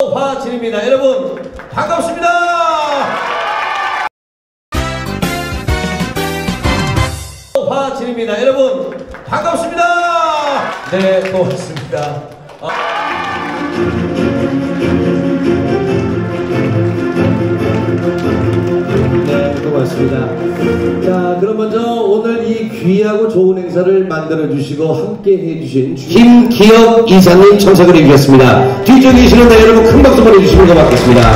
화진입니다. 여러분 반갑습니다. 화진입니다. 여러분 반갑습니다. 네, 고맙습니다. 네, 고맙습니다. 자, 그럼 먼저 오늘 이 귀하고 좋은 행사를 만들어 주시고 함께 해주신 김기혁 이사님 참석을 해주셨습니다. 뒤쪽에 계시는 데 여러분 큰 박수 보내주시면 고맙겠습니다.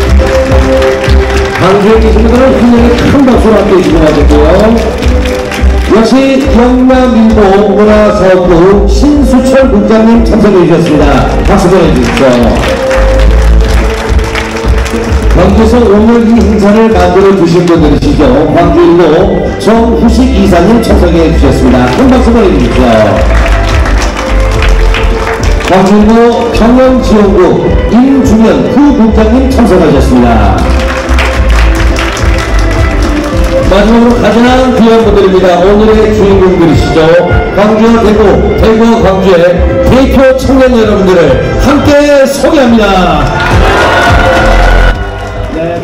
광주에 계신 분들은 분명히 큰 박수로 함께 해주시고 가겠고요. 역시 경남민보 문화사업부 신수철 국장님 참석해 주셨습니다. 박수 보내주십시오. 광주에서 오늘 이 행사를 만들어 주신 분들이시죠. 광주일보 정후식 이사님 참석해 주셨습니다. 큰 박수 보내주십시오. 광주일보 경영지원국 임주면 후국장님 참석하셨습니다. 마지막으로 가장 귀한 분들입니다. 오늘의 주인공들이시죠. 광주와 대구, 대구와 광주의 대표 청년 여러분들을 함께 소개합니다. 네,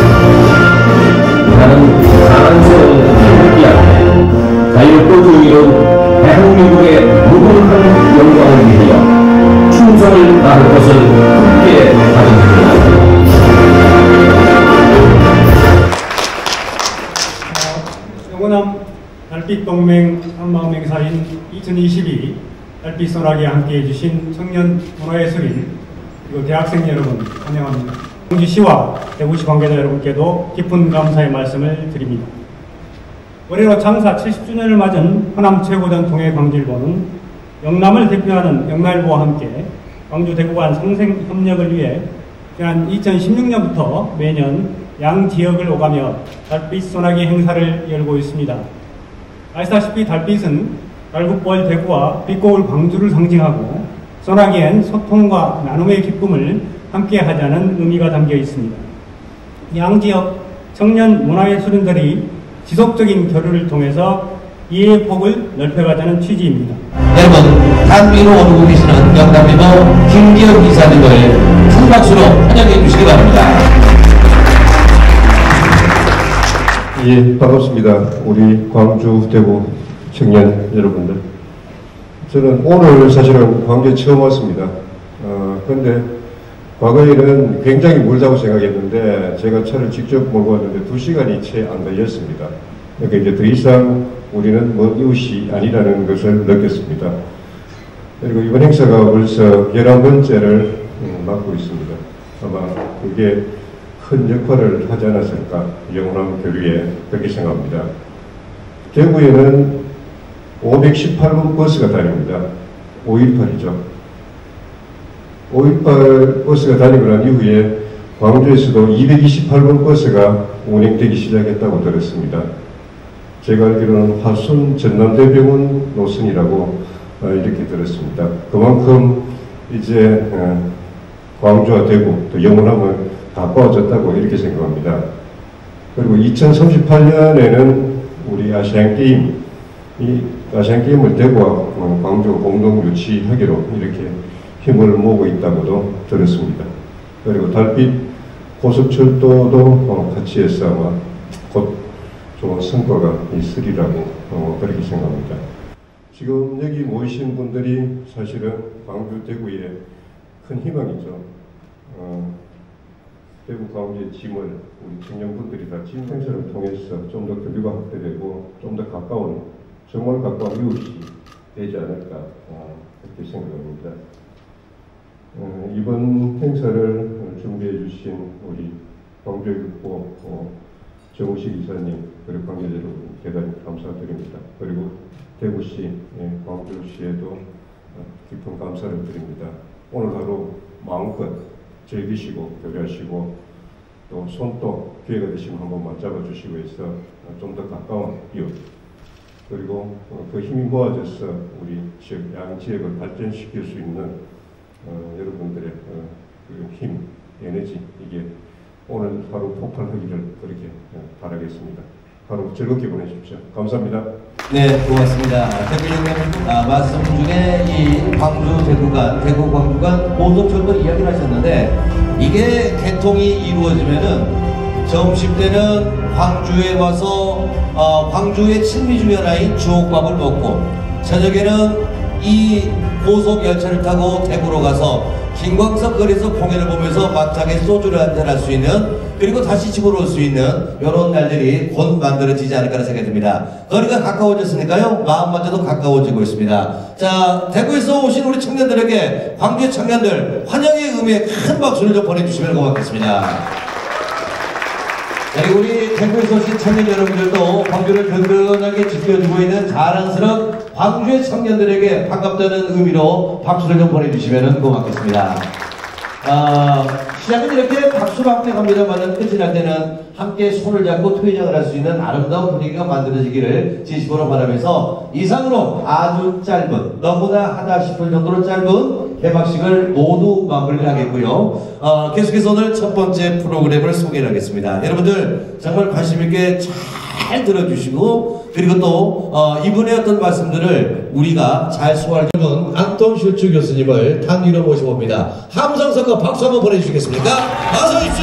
나는 사랑스러운 태극기 앞에 자유롭고 이룬 대한민국의 무궁한 영광을 위하여 충성을 다할 것을 함께 다짐합니다. 영원함 달빛동맹 한마음 행사인 2022 달빛 소나기에 함께해 주신 청년 문화예술인 그리고 대학생 여러분 환영합니다. 광주시와 대구시 관계자 여러분께도 깊은 감사의 말씀을 드립니다. 올해로 창사 70주년을 맞은 호남 최고 전통의 광주일보는 영남을 대표하는 영남일보와 함께 광주 대구 간 상생 협력을 위해 지난 2016년부터 매년 양 지역을 오가며 달빛 소나기 행사를 열고 있습니다. 아시다시피 달빛은 달굿벌 대구와 빛고울 광주를 상징하고 소나기엔 소통과 나눔의 기쁨을 함께 하자는 의미가 담겨 있습니다. 양 지역 청년 문화예술인들이 지속적인 교류를 통해서 이해의 폭을 넓혀가자는 취지입니다. 여러분, 단위로 오르고 계시는 영남일보 김기혁 이사님을 큰 박수로 환영해 주시기 바랍니다. 예, 반갑습니다. 우리 광주, 대구 청년 여러분들. 저는 오늘 사실은 광주에 처음 왔습니다. 그런데 과거에는 굉장히 멀다고 생각했는데 제가 차를 직접 몰고 왔는데 2시간이 채 안 걸렸습니다. 그러니까 이제 더 이상 우리는 뭐 이웃이 아니라는 것을 느꼈습니다. 그리고 이번 행사가 벌써 11번째를 맡고 있습니다. 아마 그게 큰 역할을 하지 않았을까, 영원한 교류에 그렇게 생각합니다. 대구에는 518번 버스가 다닙니다. 5.18이죠. 5.18 버스가 다니고 난 이후에 광주에서도 228번 버스가 운행되기 시작했다고 들었습니다. 제가 알기로는 화순 전남대병원 노선이라고 이렇게 들었습니다. 그만큼 이제 광주와 대구 또 영원함은 가까워졌다고 이렇게 생각합니다. 그리고 2038년에는 우리 아시안게임, 이 아시안게임을 대구와 광주가 공동 유치하기로 이렇게 힘을 모으고 있다고도 들었습니다. 그리고 달빛 고속철도도 같이 해서 아마 곧 좋은 성과가 있으리라고 그렇게 생각합니다. 지금 여기 모이신 분들이 사실은 광주, 대구의 큰 희망이죠. 대구 광주의 짐을 우리 청년분들이 다 짐 행사를 통해서 좀 더 교류가 확대되고 좀 더 가까운, 정말 가까운 이웃이 되지 않을까 그렇게 생각합니다. 이번 행사를 준비해 주신 우리 광주일보 정우식 이사님 그리고 관계자 여러분 대단히 감사드립니다. 그리고 대구시, 광주시에도 깊은 감사를 드립니다. 오늘 하루 마음껏 즐기시고 교류하시고 또 손도 기회가 되시면 한번 맞잡아주시고 해서 좀 더 가까운 이웃 그리고 그 힘이 모아져서 우리 지역, 양 지역을 발전시킬 수 있는 여러분들의 그 힘, 에너지 이게 오늘 하루 폭발하기를 그렇게 바라겠습니다. 하루 즐겁게 보내십시오. 감사합니다. 네, 고맙습니다. 대표님 말씀 중에 이 광주 대구 광주 간 고속철도 이야기를 하셨는데 이게 개통이 이루어지면은 점심때는 광주에 와서 광주의 친미 중에 하나인 주옥밥을 먹고, 저녁에는 이 고속 열차를 타고 대구로 가서 김광석 거리에서 공연을 보면서 막장에 소주를 한잔 할 수 있는, 그리고 다시 집으로 올 수 있는 이런 날들이 곧 만들어지지 않을까 생각이 듭니다. 거리가 가까워졌으니까요, 마음마저도 가까워지고 있습니다. 자, 대구에서 오신 우리 청년들에게, 광주의 청년들 환영의 의미에 큰 박수를 좀 보내주시면 고맙겠습니다. 자, 우리 대구에서 오신 청년 여러분들도 광주를 든든하게 지켜주고 있는 자랑스러운 광주의 청년들에게 반갑다는 의미로 박수를 좀 보내주시면 고맙겠습니다. 시작은 이렇게 박수로 함께 갑니다만 끝이 날 때는 함께 손을 잡고 퇴장을 할 수 있는 아름다운 분위기가 만들어지기를 진심으로 바라면서, 이상으로 아주 짧은, 너무나 하다 싶을 정도로 짧은 개막식을 모두 마무리를 하겠고요. 계속해서 오늘 첫 번째 프로그램을 소개를 하겠습니다. 여러분들 정말 관심 있게 잘 들어주시고, 그리고 또 이분의 어떤 말씀들을 우리가 잘 소화할 때는 안동 슐츠 교수님을 단 위로 모셔봅니다. 함성석과 박수 한번 보내주시겠습니까? 어서 오십시오.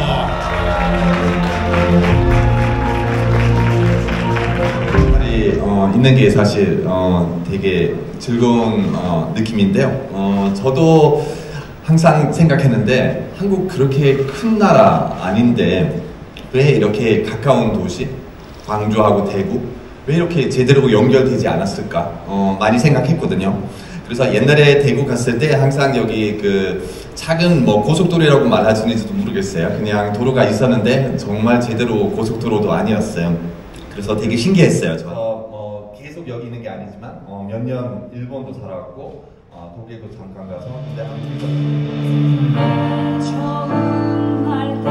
있는 게 사실 되게 즐거운 느낌인데요. 저도 항상 생각했는데, 한국 그렇게 큰 나라 아닌데 왜 이렇게 가까운 도시 광주하고 대구 왜 이렇게 제대로 연결되지 않았을까 많이 생각했거든요. 그래서 옛날에 대구 갔을 때 항상 여기 그 작은 뭐 고속도로라고 말하시는지도 모르겠어요. 그냥 도로가 있었는데 정말 제대로 고속도로도 아니었어요. 그래서 되게 신기했어요. 저 계속 여기 있는 게 아니지만 몇 년 일본도 살았고 독일도 잠깐 가서, 근데 한국에서 처음 할 때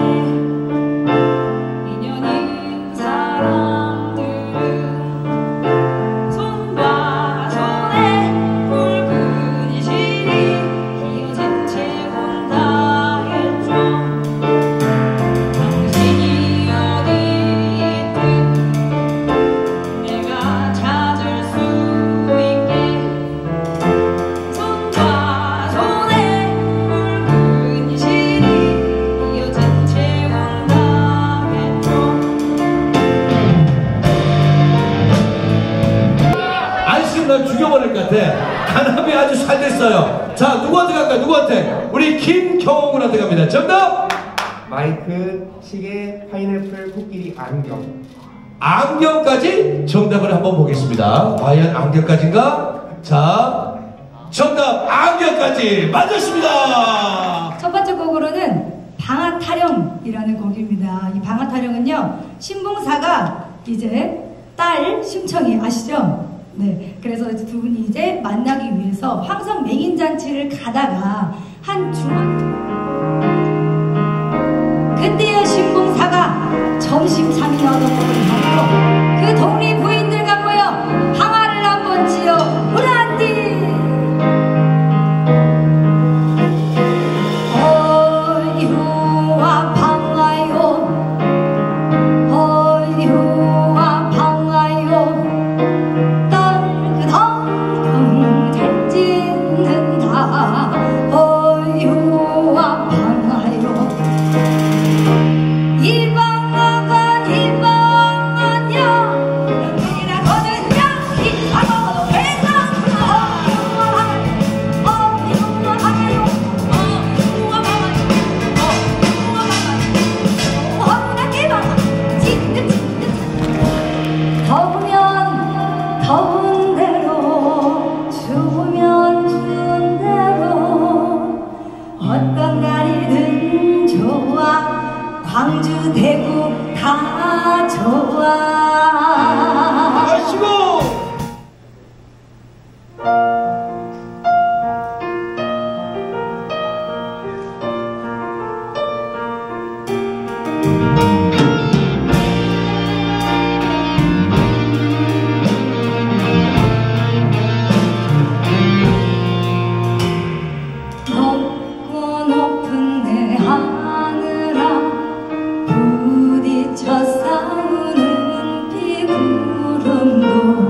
인연인 사람들은 손과 손에 붉은 실이 휘어진 채 온다 했죠. 당신이 어디 있든 내가 찾을 수 있게, 손과 손에 붉은 실이 이어진 채 온다 했죠. 안심 난 죽여버릴 것 같아. 단합이 아주 잘 됐어요. 자, 누구한테 갈까요? 누구한테? 우리 김경호 군한테 갑니다. 정답! 마이크, 시계, 파인애플, 코끼리, 안경. 안경까지 정답을 한번 보겠습니다. 과연 안경까지인가? 자, 정답 안경까지 맞았습니다. 첫 번째 곡으로는 방아타령이라는 곡입니다. 이 방아타령은요, 신봉사가 이제 딸 심청이 아시죠? 네, 그래서 두 분이 이제 만나기 위해서 황성 맹인잔치를 가다가 한 그때야 신봉사가 점심 삼이나 얻어먹은 하고 그 동리 부인들과 모여 방아를 한번 지어 불안디. 어이후와 방아요, 어이후와 방아요, 떨그덩덩 잘 찢는다. 어이후와 방아요, 이 방아가 이 방아냐, 여기라거든요. 이 방아도 배상구나. 어이후와 방아요, 어이후와 방아요, 어이후와 방아요. 더우면 더운 대로, 추우면 추운 대로, 어떤 날이든 좋아. 광주 대구 다 좋아. 마시고. 높고 높은 내 하늘아, 부딪혀 싸우는 비구름도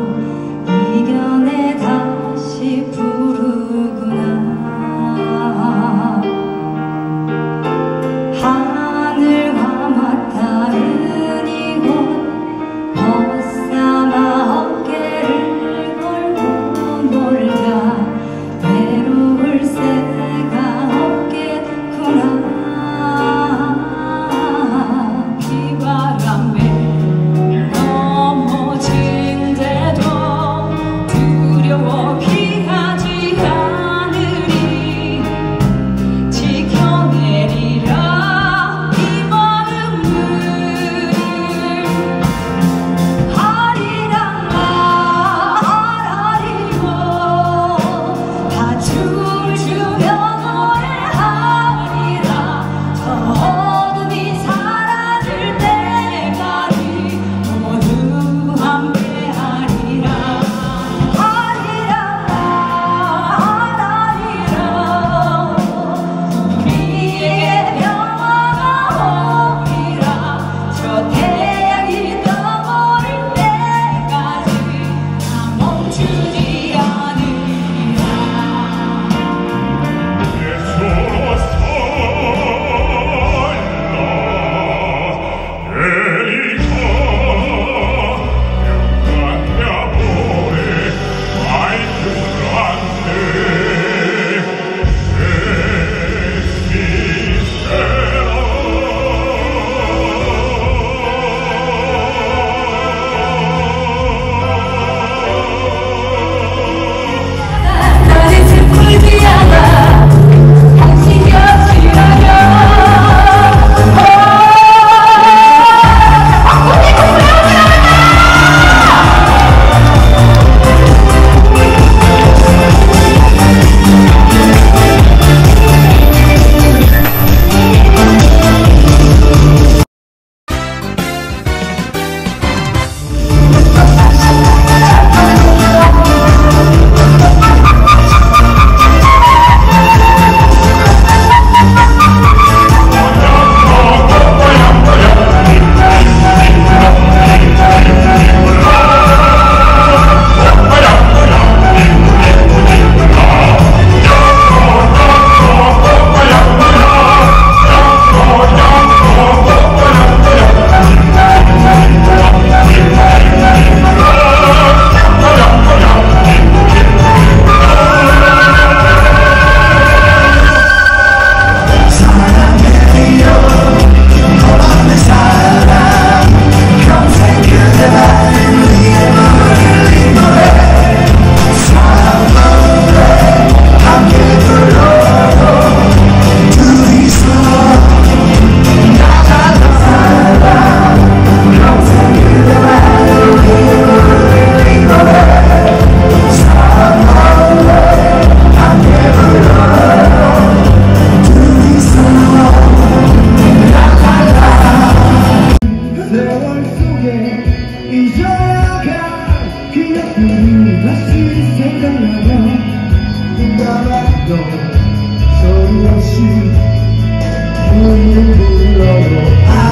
불러도